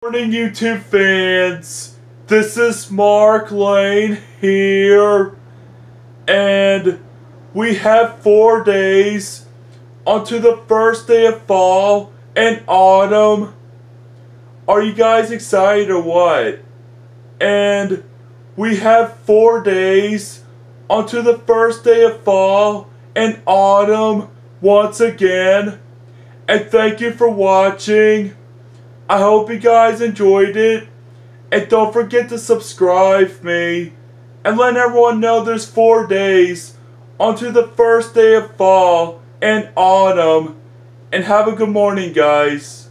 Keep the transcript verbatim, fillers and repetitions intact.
Morning, YouTube fans. This is Mark Lane here, and we have four days onto the first day of fall and autumn. Are you guys excited or what? And we have four days onto the first day of fall and autumn once again. And thank you for watching. I hope you guys enjoyed it. And don't forget to subscribe me. And let everyone know there's four days onto the first day of fall and autumn. And have a good morning, guys.